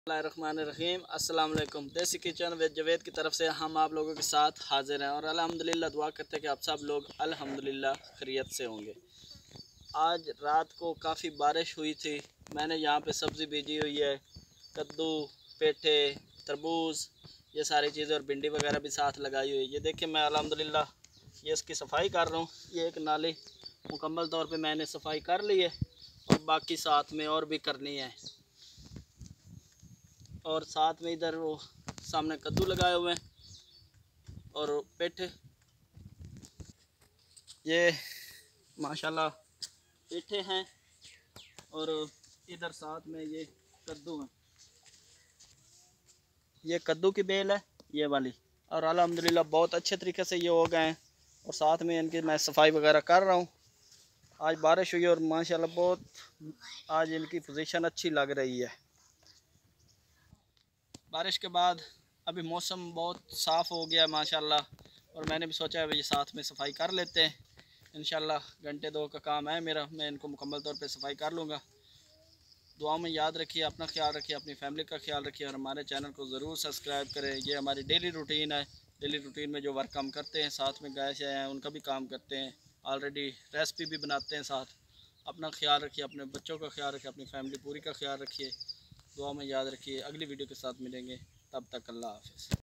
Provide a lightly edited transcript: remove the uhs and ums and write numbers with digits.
बिस्मिल्लाहिर्रहमानिर्रहीम। अस्सलाम वालेकुम। देसी किचन विद जवेद की तरफ से हम आप लोगों के साथ हाजिर हैं और अल्हम्दुलिल्लाह दुआ करते हैं कि आप सब लोग अल्हम्दुलिल्लाह खैरियत से होंगे। आज रात को काफ़ी बारिश हुई थी। मैंने यहाँ पे सब्ज़ी बीजी हुई है, कद्दू, पेठे, तरबूज, ये सारी चीज़ें और भिंडी वगैरह भी साथ लगाई हुई है। ये देखिए मैं अल्हम्दुलिल्लाह ये इसकी सफाई कर रहा हूँ। ये एक नाली मुकम्मल तौर पे मैंने सफाई कर ली है और बाकी साथ में और भी करनी है। और साथ में इधर वो सामने कद्दू लगाए हुए हैं और पेठे, ये माशाल्लाह पेठे हैं और इधर साथ में ये कद्दू हैं। ये कद्दू की बेल है ये वाली, और अल्हम्दुलिल्लाह बहुत अच्छे तरीके से ये हो गए हैं और साथ में इनकी मैं सफाई वगैरह कर रहा हूँ। आज बारिश हुई और माशाल्लाह बहुत आज इनकी पोजीशन अच्छी लग रही है। बारिश के बाद अभी मौसम बहुत साफ़ हो गया माशाल्लाह, और मैंने भी सोचा है ये साथ में सफाई कर लेते हैं। इंशाल्लाह घंटे दो का काम है मेरा, मैं इनको मुकम्मल तौर पे सफाई कर लूँगा। दुआओं में याद रखिए, अपना ख्याल रखिए, अपनी फैमिली का ख्याल रखिए और हमारे चैनल को ज़रूर सब्सक्राइब करें। ये हमारी डेली रूटीन है। डेली रूटीन में जो वर्क हम करते हैं, साथ में गाय से हैं उनका भी काम करते हैं, ऑलरेडी रेसिपी भी बनाते हैं साथ। अपना ख्याल रखिए, अपने बच्चों का ख्याल रखिए, अपनी फैमिली पूरी का ख्याल रखिए। दुआ में याद रखिए। अगली वीडियो के साथ मिलेंगे, तब तक अल्लाह हाफ़िज़।